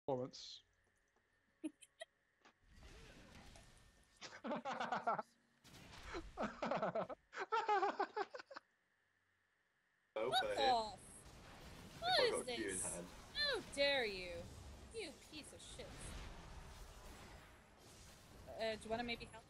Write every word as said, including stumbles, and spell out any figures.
performance. Oh, Fuck but here. off! If I What is got a Q in this? hand. How dare you? You piece of shit. Uh, do you want to maybe help?